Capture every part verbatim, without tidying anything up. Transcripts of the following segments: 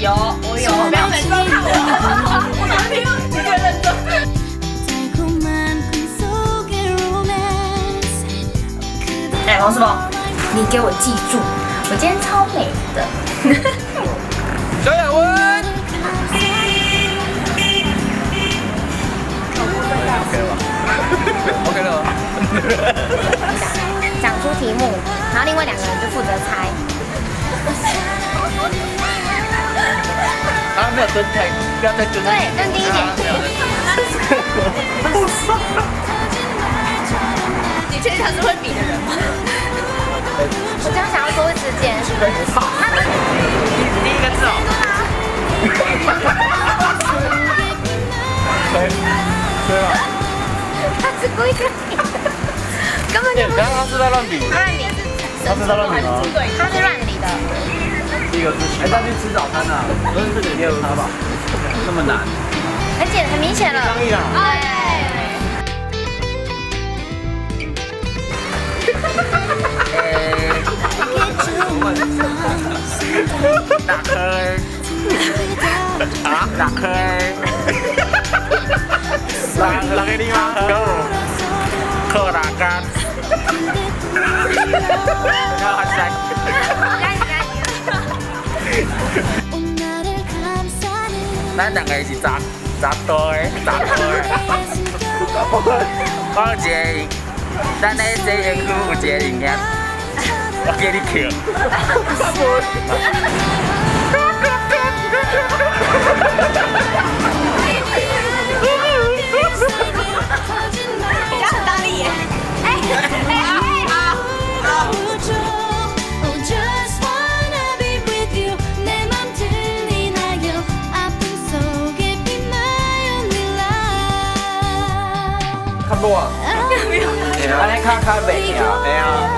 有，我有，不要每次都看我，我常听到你越认真。哎，黄世峰，你给我记住，我今天超美的。 小雅文 ，OK 了吧 ？OK 了吗？ 讲出题目，然后另外两个人就负责猜。 啊，没有蹲太，不要再蹲。 对，蹲低一点。 你确定他是会比的人吗？ 我这样想要多时间。他们第一个字哦。吹吹吧。 他是故意的，根本就不是。 他是在乱比。 乱比。 他是在乱比吗？ 他是乱比的。 第一个字，还是要去吃早餐啊？不是这个第二个字吧？那么难？ 很简很明显了。 张毅啊。打开啊，打开，打打开你吗？有，克打干，要还在。咱两个是杂杂堆杂堆，我有一个，咱咧这园区有一个营业。我给你听。 你家很大力耶！哎哎哎啊！ 看不啊？没有。安尼看看袂听，哎呀。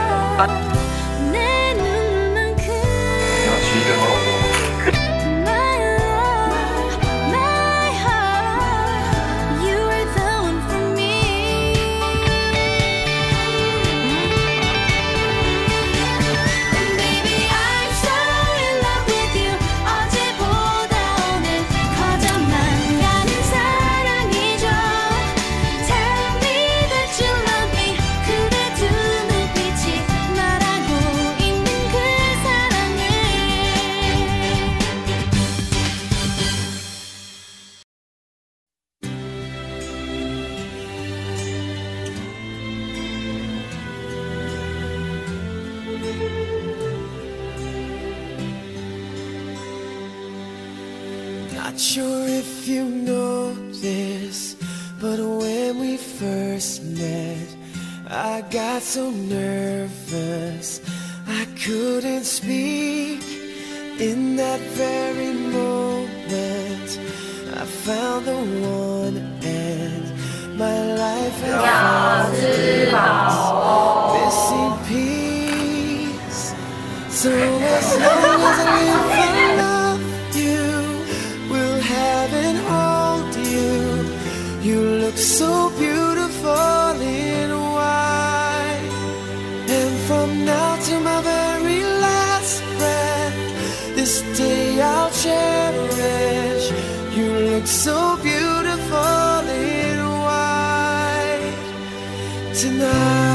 Not sure if you know this, but when we first met, I got so nervous I couldn't speak. In that very moment, I found the one, and my life had found missing piece. So as long as I live, I love you. And hold you. You look so beautiful in white. And from now to my very last breath, this day I'll cherish. You look so beautiful in white tonight.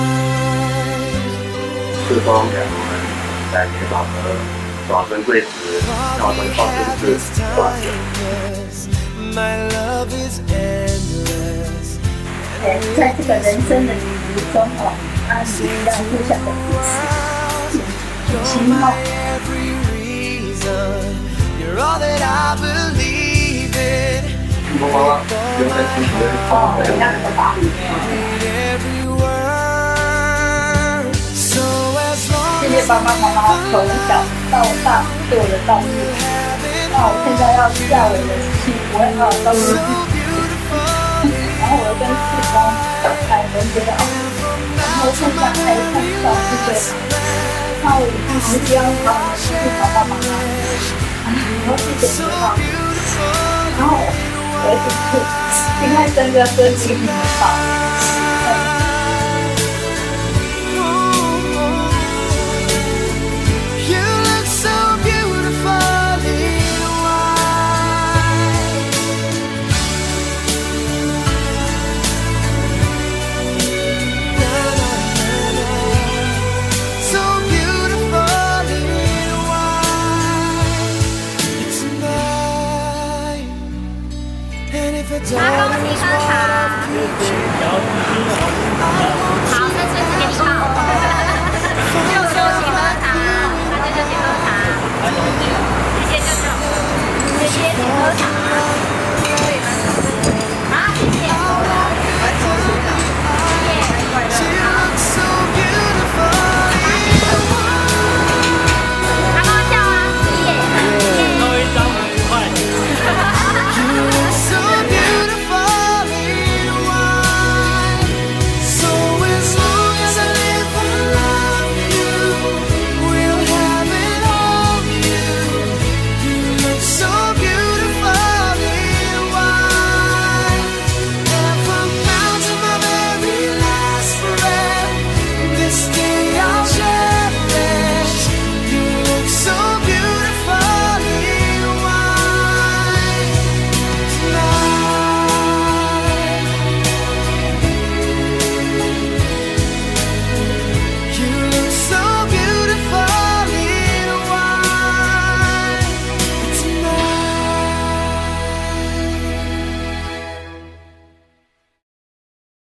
四方两人在美好的早生贵子，早生放生是挂着。 哎，在这个人生的旅途中哦，啊，你遇到互相的故事，很奇妙。 妈妈原本是学方法的。 谢谢爸爸妈妈从小到大对我的照顾。那我现在要嫁我的妻，我会好好照顾自己。然后我又跟四方海伦结好，然后现在还看小是对的。那我以后还是要好好谢谢爸爸妈妈，然后谢谢四方。然后我一直是，因为真的身体很好。